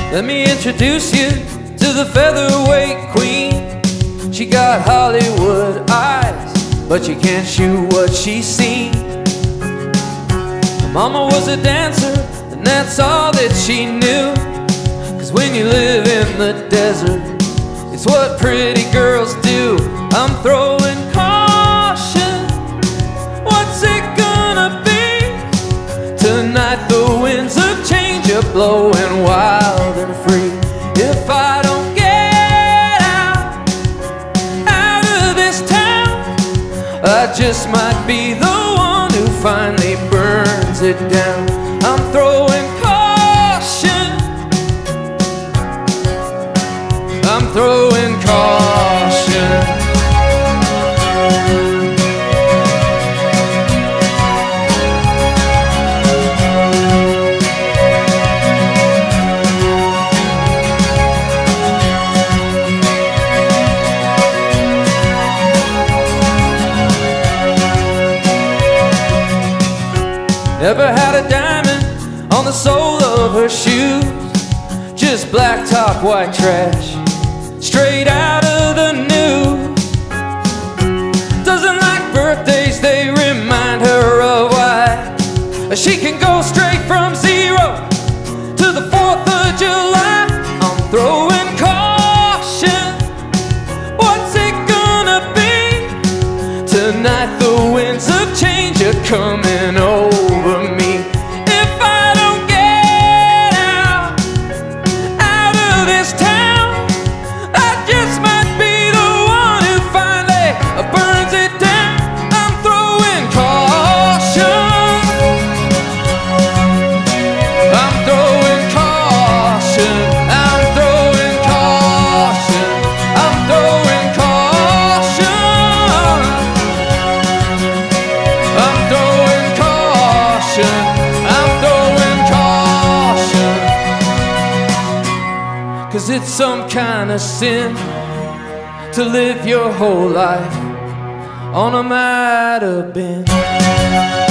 Let me introduce you to the featherweight queen. She got Hollywood eyes, but you can't shoot what she's seen. Her mama was a dancer, and that's all that she knew. 'Cause when you live in the desert, it's what pretty girls do. I'm throwing caution. What's it gonna be? Tonight the winds of change are blowing wild and free. If I don't get out of this town, I just might be the one who finally burns it down. I'm throwing caution. I'm throwing caution. Never had a diamond on the sole of her shoes, just black top, white trash, straight out of the news. Doesn't like birthdays, they remind her of why she can go straight from 0 to the 4th of July. I'm throwing caution. What's it gonna be? Tonight the winds of change are coming over me. If I don't get out of this town, I just might be the one who finally burns it down. I'm throwing caution. I'm throwing caution. I'm throwing caution. I'm throwing caution. I'm throwing caution. I'm throwing caution. 'Cause it's some kind of sin to live your whole life on a matter bin.